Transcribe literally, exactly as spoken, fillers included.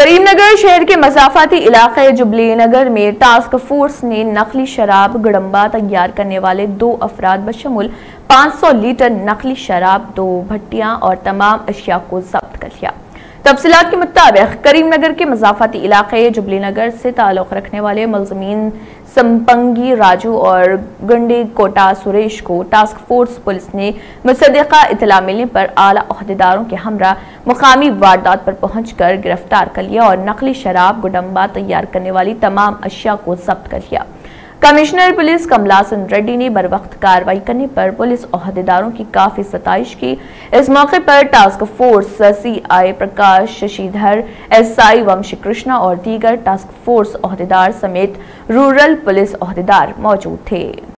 करीमनगर शहर के मसाफाती इलाके जुबली नगर में टास्क फोर्स ने नकली शराब गुड़म्बा तैयार करने वाले दो अफराद बशमूल पाँच सौ लीटर नकली शराब, दो भट्टियां और तमाम अशिया को जब्त कर लिया। तफसीलात के मुताबिक करीमनगर के मसाफाती इलाके जुबली नगर से ताल्लुक़ रखने वाले मुलज़मीन संपंगी राजू और गंडी कोटा सुरेश को टास्क फोर्स पुलिस ने मुसद्दिक़ा इत्तला मिलने पर आला ओहदेदारों के हमरा मुकामी वारदात पर पहुंचकर गिरफ्तार कर लिया और नकली शराब गुडम्बा तैयार करने वाली तमाम अशिया को जब्त कर लिया। कमिश्नर पुलिस कमलासन रेड्डी ने बर वक्त कार्रवाई करने पर पुलिस ओहदेदारों की काफी सताइश की। इस मौके पर task force C I Prakash Shashidhar, S I Vamshi Krishna और दीगर टास्क फोर्स ओहदेदार समेत रूरल पुलिस ओहदेदार मौजूद थे।